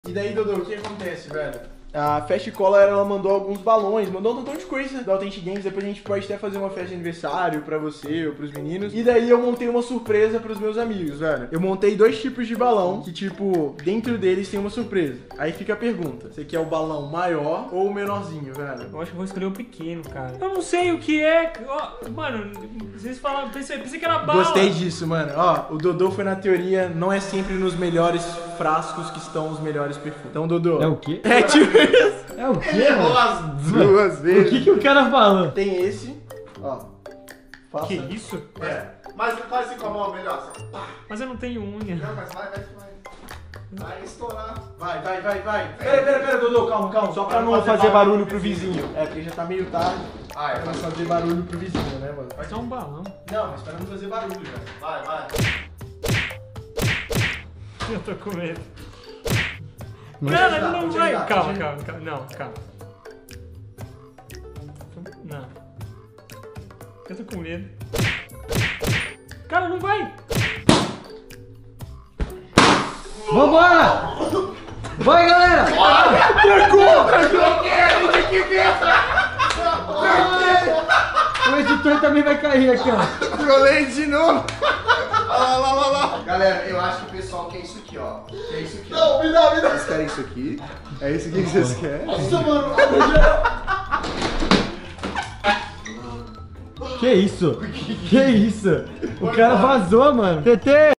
E daí, Dodô, o que acontece, velho? A Fast Color, ela mandou alguns balões, mandou um montão de coisa da Authentic Games. Depois a gente pode até fazer uma festa de aniversário pra você ou pros meninos. E daí eu montei uma surpresa pros meus amigos, velho. Eu montei 2 tipos de balão, que tipo, dentro deles tem uma surpresa. Aí fica a pergunta, você quer o balão maior ou o menorzinho, velho? Eu acho que eu vou escolher o pequeno, cara. Eu não sei o que é. Ó, mano, vocês falaram, pensei que era bala. Gostei disso, mano. Ó, o Dodô foi na teoria, não é sempre nos melhores frascos que estão os melhores perfumes. Então, Dodô... É o quê? É tipo isso. É o quê, Errou mano? as duas O vezes. que o cara fala? Tem esse, ó. Faça. Que isso? É. Mas faz assim com a mão melhor. Pá. Mas eu não tenho unha. Não, mas vai. Vai estourar. Vai. Pera, Dodô, calma. Só pra Pra não não fazer fazer barulho barulho pro vizinho. É, porque já tá meio tarde. Vai, Pra não fazer barulho pro vizinho, né, mano? Vai ser um balão. Não, mas pra não fazer barulho, velho. vai. Eu tô com medo. Vou te Cara, ajudar, ele não vou te vai. ajudar, Calma. vou te Não, calma. Não. Eu tô com medo. Cara, não vai. Vambora! Vai, galera! O editor também vai cair aqui, ó. Trolei de novo. Lá. Galera, eu acho que o pessoal quer isso aqui, ó. Quer isso aqui, ó. Não, me dá. Vocês querem isso aqui? É isso aqui que vocês querem? Nossa, mano. Que isso? Que isso? O cara vazou, mano. TT!